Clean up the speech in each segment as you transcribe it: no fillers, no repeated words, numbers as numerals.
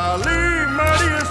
Ali Marius.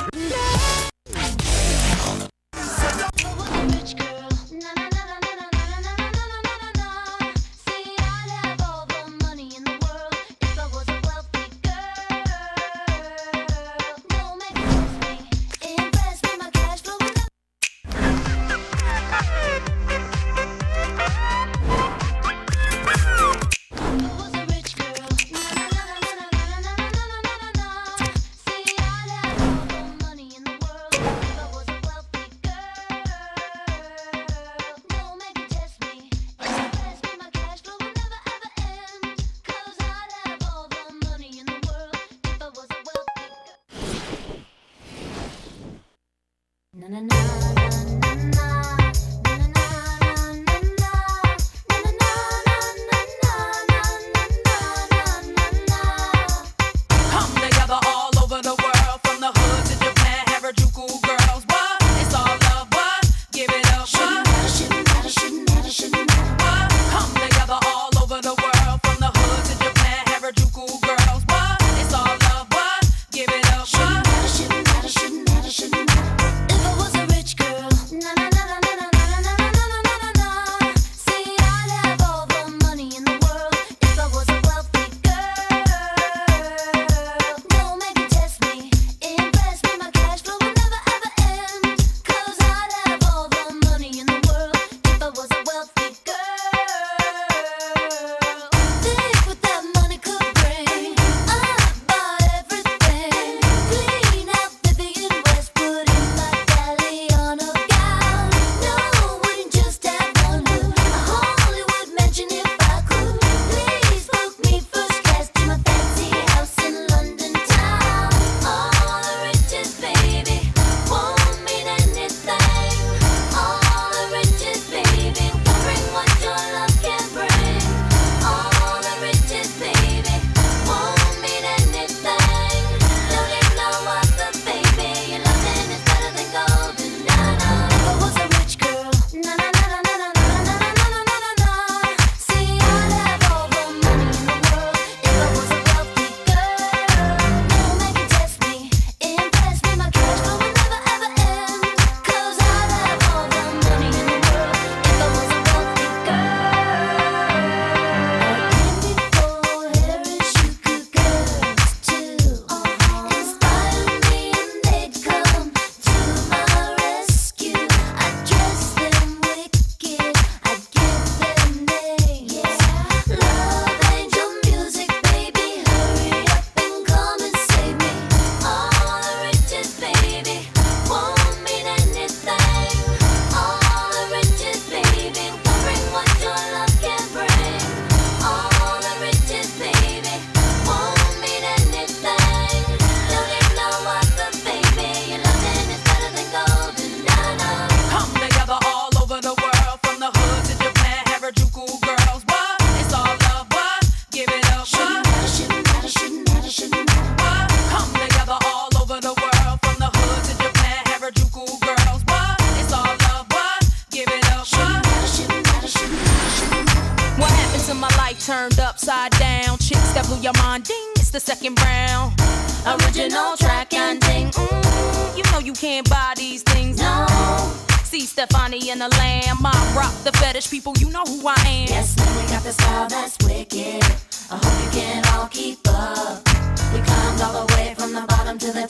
Turned upside down, chicks that blew your mind, ding, it's the second round. Original track and ding, you know you can't buy these things, no. See Stefani and the Lamb, I rock the fetish people, you know who I am. Yes, man, we got the style that's wicked, I hope you can all keep up. We climbed all the way from the bottom to the